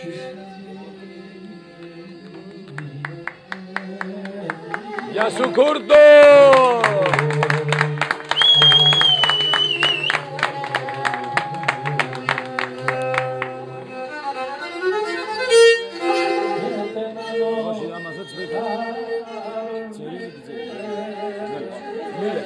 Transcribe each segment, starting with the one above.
Γεια σου Κούρτο! Όχι, άμα δεν τις βρήκα. Τσερίζει και τσερίζει. Μίλες.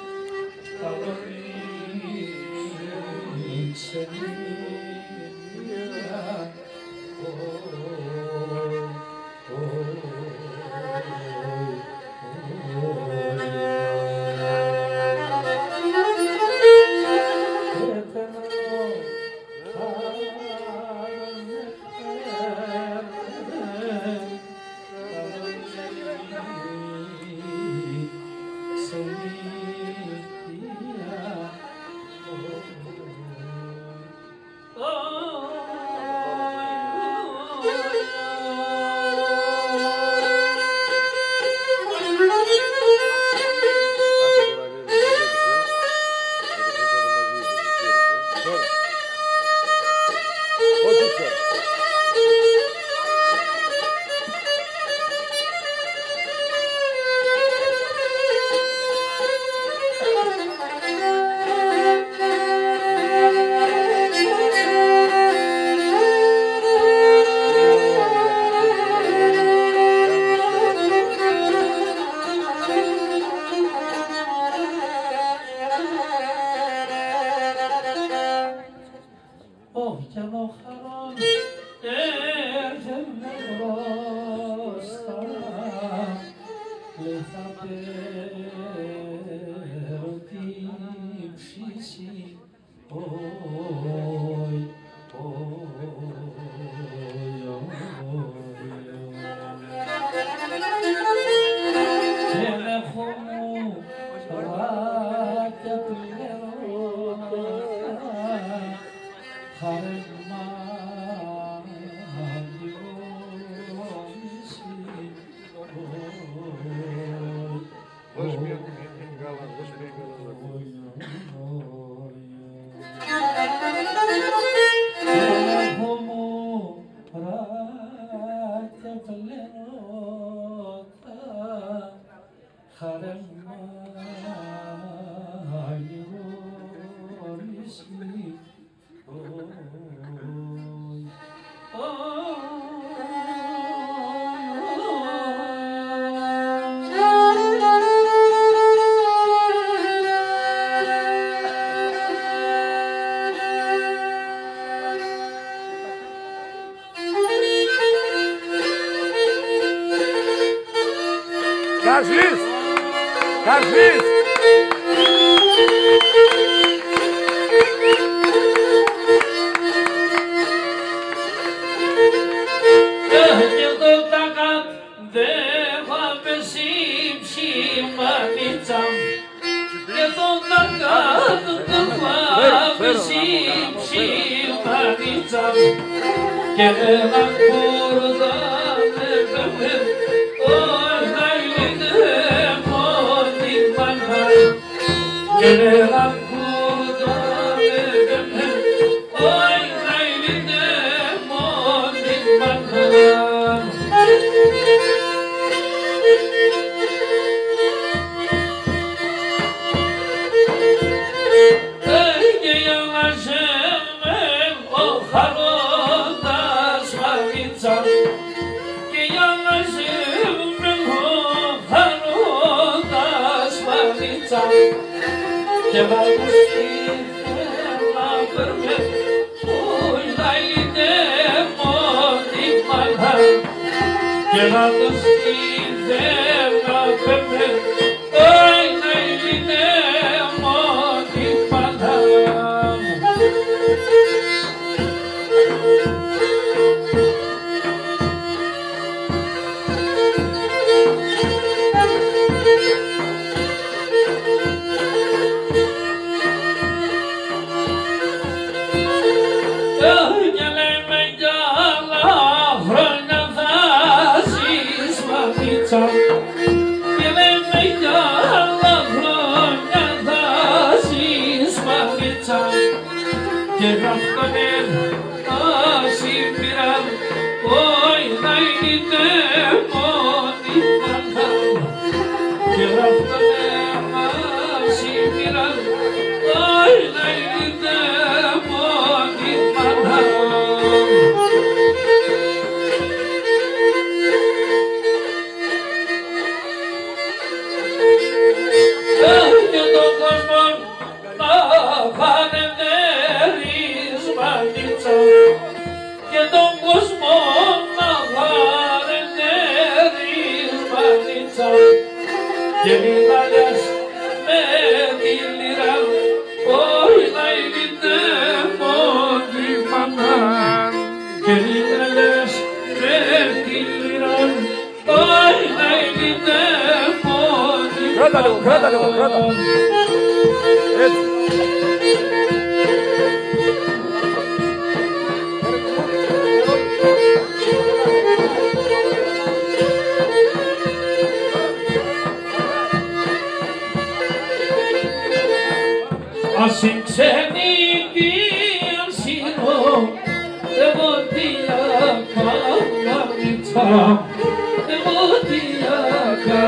Καρσβής! Καρσβής! Και το τακάτ δεν θα πέσει ψημανίτσα και το τακάτ δεν θα πέσει ψημανίτσα και ένα κόρδα με πέφε και ένα κόρδα με πέφε όχι θα είναι μόνη μάνα. Και για να σε με ο χαρότας μαγίτσα και για να σε με ο χαρότας μαγίτσα και να μου στείλε να περνέ όχι θα είναι μόνη μάνα και να το στείλε να περνέ όχι θα είναι μόνη μάνα. Και λέμε κι άλλα χρόνια θα ζεις μαζί μάνιτσα και τον κόσμο να βαρενέρεις μάνιτσα και μητάλιας με τη λίρα όχι να είναι μόνη μαμά και μητάλιας με τη λίρα όχι να είναι μόνη μαμά. Κράτα λίγο, κράτα. Έτσι. Ας ξενίδι ασύρω εγώ τιακά μαμίτσα εγώ τιακά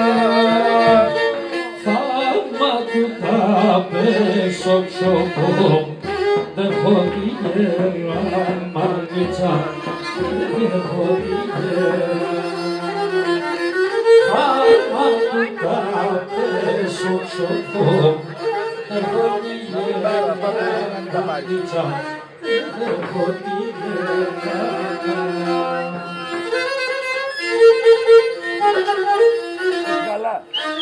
θαύμα του τα πέσω ψωχώ δεν έχω τη γέρα μαμίτσα δεν έχω τη γέρα θαύμα του τα πέσω ψωχώ έχω τη γέρα μαμίτσα έχω τη γέρα. Καλά.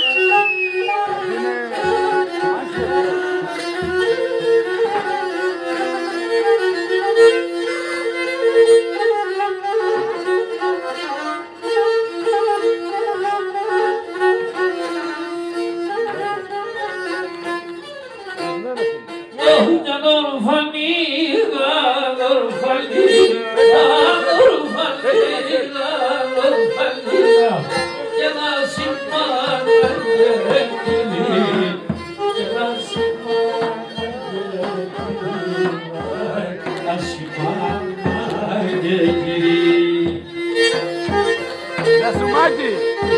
Μια ορφανίδα, ορφανίδα, ορφανίδα, ορφανίδα και να συμμάναγε κοινή, και να συμμάναγε κοινή, να συμμάναγε κοινή. Γεια σου Μάκη.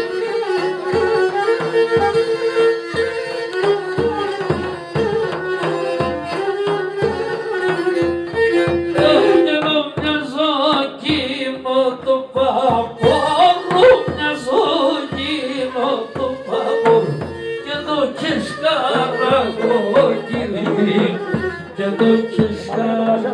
Και το κισκάρα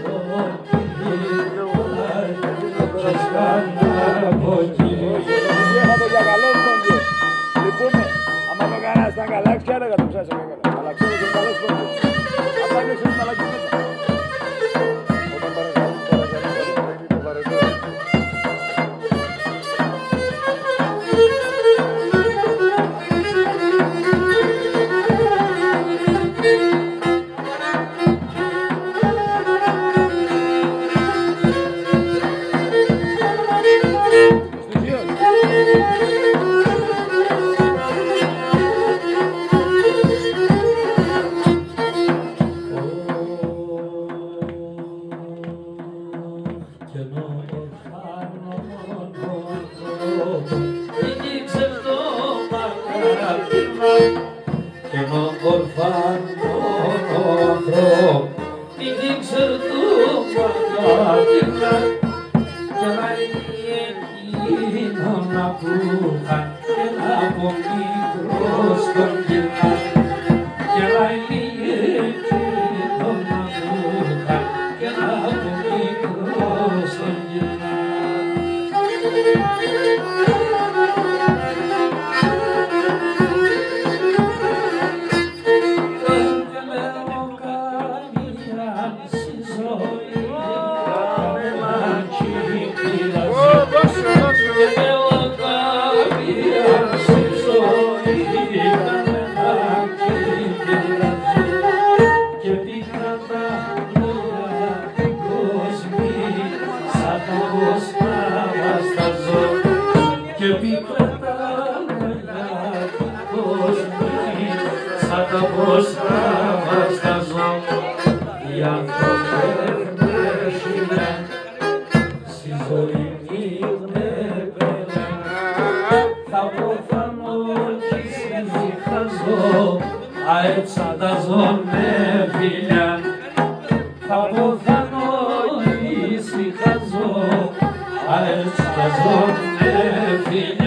από κύριε. Έχατε για καλό σπόντιο. Λυπούμε. Άμα το κανένας ήταν καλά, ξέρετε το ψάσα καλά. Αλλά ξέρετε και καλό σπόντιο. Απ' άλλο ξέρετε μαλάκι μέσα. Όταν παρακαλούν, το βαρετό. Και να ορφάνω ανθρώπ, μην ήξερ του παγάτινα και να είναι εκείνο να πούχα και να από μικρός τον κοινά και να είναι εκείνο να πούχα και να από μικρός τον κοινά. Οι άνθρωποι στη ζωή θα ποθανώ κι ησυχάζω, αεξανταζώ με φιλιά. Θα ποθανώ ησυχάζω, αεξανταζώ με φιλιά.